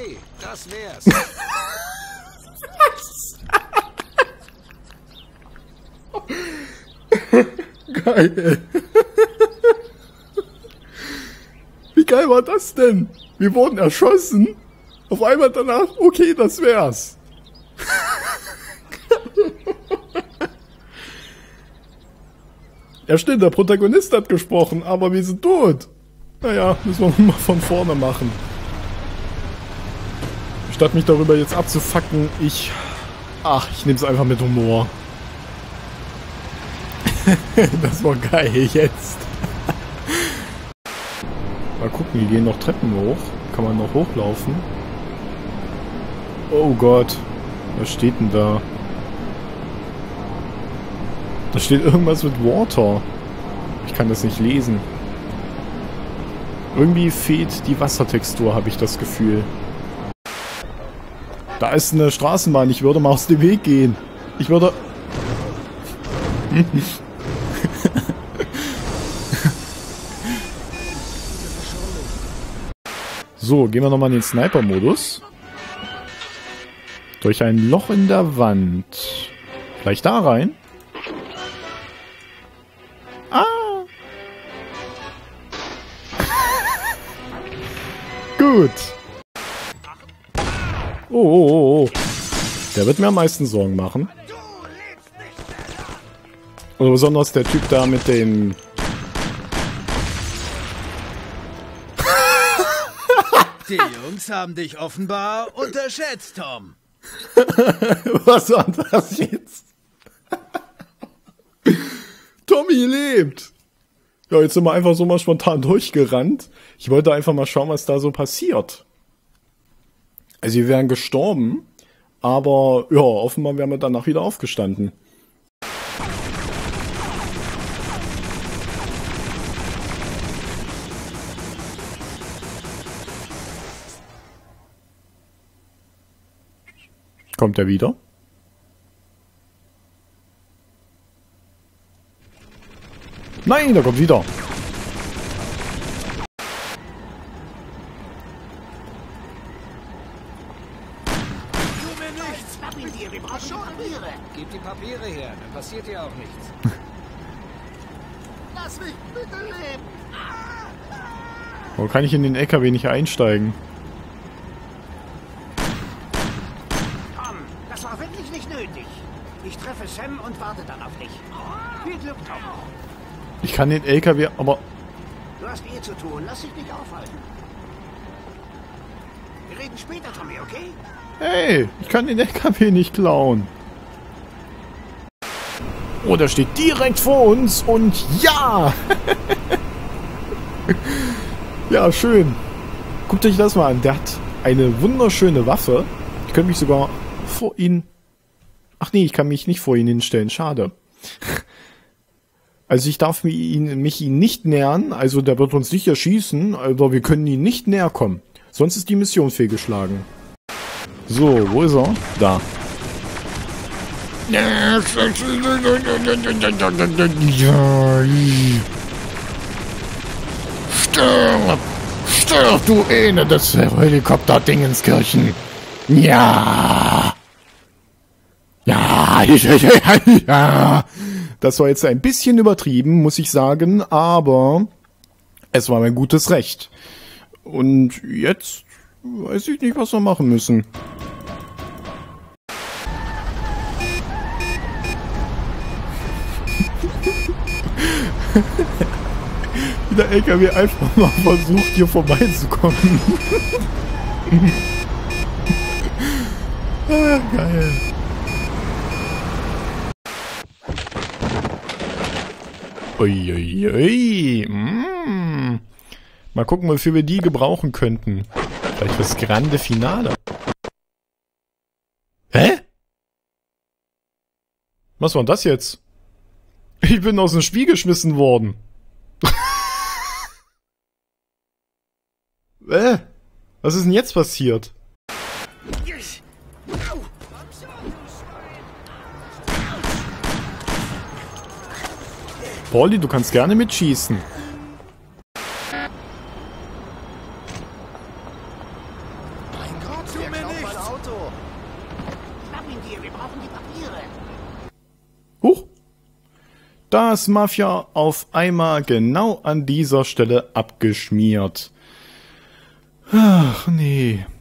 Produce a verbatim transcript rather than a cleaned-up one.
Okay, das wär's. Geil. Wie geil war das denn? Wir wurden erschossen. Auf einmal danach, okay, das wär's. Ja stimmt, der Protagonist hat gesprochen, aber wir sind tot. Naja, müssen wir mal von vorne machen. Statt mich darüber jetzt abzufacken, ich... Ach, ich nehme es einfach mit Humor. Das war geil jetzt. Mal gucken, die gehen noch Treppen hoch. Kann man noch hochlaufen? Oh Gott. Was steht denn da? Da steht irgendwas mit Water. Ich kann das nicht lesen. Irgendwie fehlt die Wassertextur, habe ich das Gefühl. Da ist eine Straßenbahn. Ich würde mal aus dem Weg gehen. Ich würde... So, gehen wir nochmal in den Sniper-Modus. Durch ein Loch in der Wand. Vielleicht da rein? Ah! Gut. Oh, oh, oh, oh. Der wird mir am meisten Sorgen machen. Oder besonders der Typ da mit dem... Die Jungs haben dich offenbar unterschätzt, Tom. Was war das jetzt? Tommy lebt. Ja, jetzt sind wir einfach so mal spontan durchgerannt. Ich wollte einfach mal schauen, was da so passiert. Also wir wären gestorben, aber ja, offenbar wären wir danach wieder aufgestanden. Kommt er wieder? Nein, der kommt wieder. Gib die Papiere her, dann passiert dir auch nichts. Lass mich bitte leben. Warum kann ich in den L K W nicht einsteigen? Tom, das war wirklich nicht nötig. Ich treffe Sam und warte dann auf dich. Viel Glück, Tom. Ich kann den L K W, aber... Du hast eh zu tun. Lass dich nicht aufhalten. Wir reden später, Tommy, okay? Hey, ich kann den L K W nicht klauen. Oh, der steht direkt vor uns und ja! Ja, schön. Guckt euch das mal an. Der hat eine wunderschöne Waffe. Ich könnte mich sogar vor ihn... Ach nee, ich kann mich nicht vor ihn hinstellen. Schade. Also ich darf mich ihn, mich ihn nicht nähern. Also der wird uns nicht erschießen. Aber wir können ihn nicht näher kommen. Sonst ist die Mission fehlgeschlagen. So, wo ist er? Da. Stirb! Stirb, du Ene des Helikopter-Dingenskirchen! Ja! Ja! Ja! Das war jetzt ein bisschen übertrieben, muss ich sagen, aber es war mein gutes Recht. Und jetzt weiß ich nicht, was wir machen müssen. Wie der L K W einfach mal versucht, hier vorbeizukommen. Ah, geil. Uiuiui. Ui, ui. Mm. Mal gucken, wofür wir die gebrauchen könnten. Vielleicht fürs Grande Finale. Hä? Was war denn das jetzt? Ich bin aus dem Spiel geschmissen worden. Äh, was ist denn jetzt passiert? Pauli, du kannst gerne mitschießen. Mein Gott, das Auto. Schnapp ihn dir, wir brauchen die Papiere. Huch. Da ist Mafia auf einmal genau an dieser Stelle abgeschmiert. Ach nee.